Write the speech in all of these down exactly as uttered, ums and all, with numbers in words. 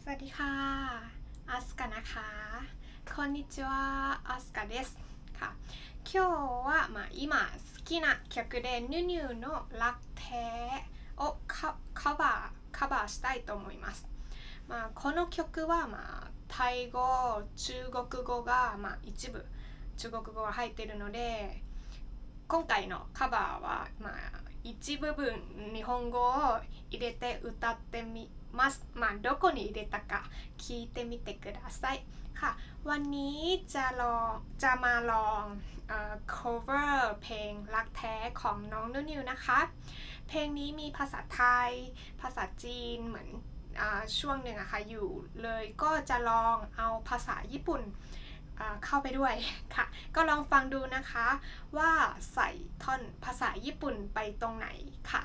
วัสดีค่ะアスカนะคะこんにちはアスカですค่ะ今日は、まあ、今好きな曲でニュニュの楽天をカバーカバーしたいと思います、まあ、この曲は、まあ、タイ語中国語が、まあ、一部中国語が入っているので今回のカバーは、まあ、一部分日本語を入れて歌ってみます。まあどこに入れたか聞いてみてくださいค่ะวันนี้จะลองจะมาลองเอ่อ cover เพลงรักแท้ของน้องนุ่นนิวนะคะเพลงนี้มีภาษาไทยภาษาจีนเหมือนอ่าช่วงหนึ่งอะค่ะอยู่เลยก็จะลองเอาภาษาญี่ปุ่นเข้าไปด้วยค่ะก็ลองฟังดูนะคะว่าใส่ท่อนภาษาญี่ปุ่นไปตรงไหนค่ะ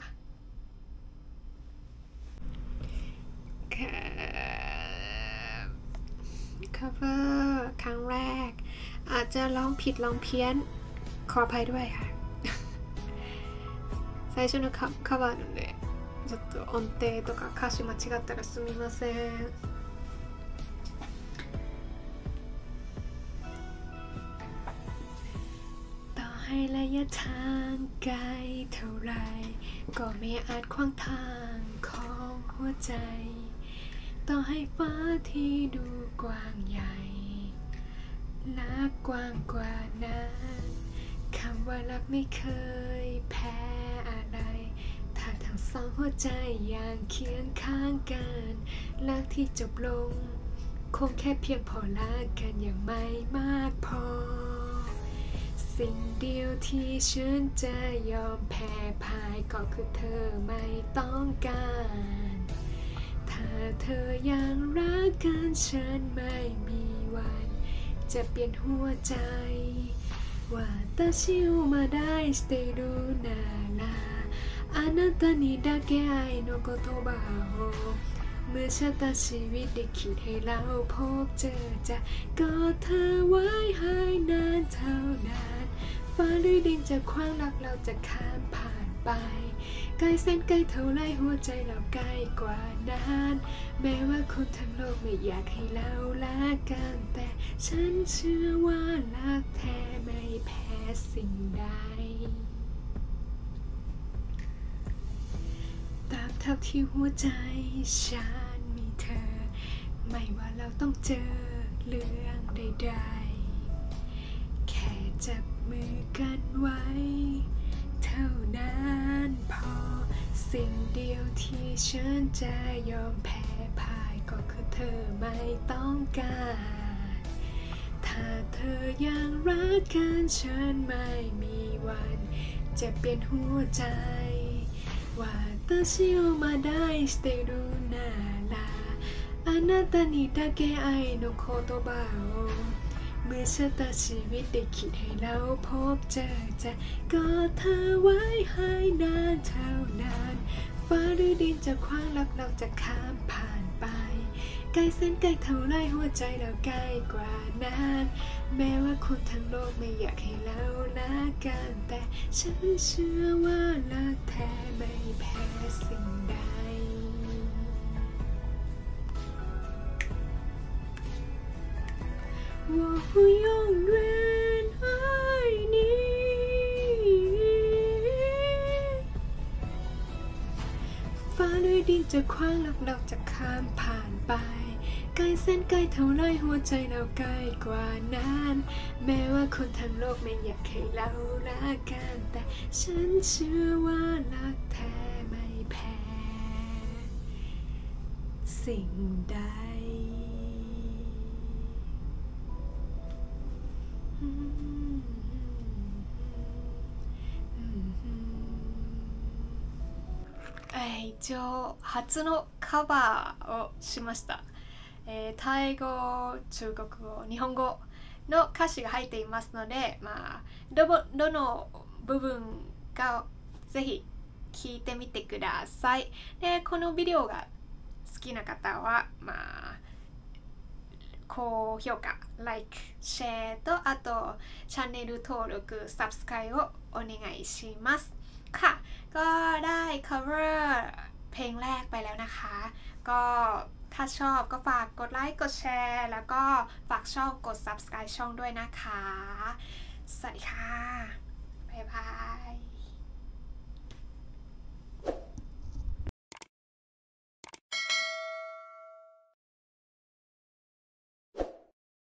ค่ะ cover ครั้งแรกอาจจะร้องผิดร้องเพี้ยนขออภัยด้วยค่ะ最初のカバーなのでちょっと音程とか歌詞間違ったらすみませんให้ระยะทางไกลเท่าไรก็ไม่อาจขวางทางของหัวใจต่อให้ฟ้าที่ดูกว้างใหญ่และกว้างกว่านั้นคำว่ารักไม่เคยแพ้อะไรถ้าทั้งสองหัวใจยังเคียงข้างกันรักที่จบลงคงแค่เพียงพอรักกันอย่างไม่มากพอสิ่งเดียวที่ฉันจะยอมแพ้พ่ายก็คือเธอไม่ต้องการถ้าเธอยังรักกันฉันไม่มีวันจะเปลี่ยนหัวใจว่า私をまだ愛してるならあなたにだけ愛の言葉をเมื่อชะตาชีวิตได้คิดให้เราพบเจอจะกอดเธอไว้ให้นานเท่านานฟ้าหรือดินจะขวางรักเราจะข้ามผ่านไปใกล้แสนใกล้เท่าไรหัวใจเราใกล้กว่านานแม้ว่าคนทั้งโลกไม่อยากให้เราละกันแต่ฉันเชื่อว่ารักแท้ไม่แพ้สิ่งใดตราบเท่าที่หัวใจฉันมีเธอไม่ว่าเราต้องเจอเรื่องใดๆแค่จับมือกันไว้เท่านั้นพอสิ่งเดียวที่ฉันจะยอมแพ้พ่ายก็คือเธอไม่ต้องการถ้าเธอยังรักกันฉันไม่มีวันจะเปลี่ยนหัวใจ私をまだ愛してるならあなたにだけ愛の言葉をเมื่อชะตาชีวิตได้คิดให้เราพบเจอจะกอดเธอไว้ให้นานเท่านานฟ้าหรือดินจะขวางรักเราจะข้ามผ่านไปใกล้เส้นใกล้เท่าไรหัวใจเราใกล้กว่านานแม้ว่าคนทั้งโลกไม่อยากให้เราละกันแต่ฉันเชื่อว่ารักแท้ไม่แพ้สิ่งใด我会永远爱你ฟ้าหรือดินจะขวางรักเราจะข้ามผ่านไปใกล้เส้นใกล้เท่าไรหัวใจเราใกล้กว่านานแม้ว่าคนทั้งโลกไม่อยากให้เราละกันแต่ฉันเชื่อว่ารักแท้ไม่แพ้สิ่งใด一応初のカバーをしました、えー、タイ語、中国語、日本語の歌詞が入っていますので、まあ、ど, どの部分かぜひ聴いてみてください。でこのビデオが好きな方は、まあ、高評価、like、シェアとあとチャンネル登録、サブスクライブをお願いしますค่ะก็ได้ cover เพลงแรกไปแล้วนะคะก็ถ้าชอบก็ฝากกดไลค์กดแชร์แล้วก็ฝากช่องกด ซับสไครบ์ ช่องด้วยนะคะสวัสดีค่ะบ๊ายบาย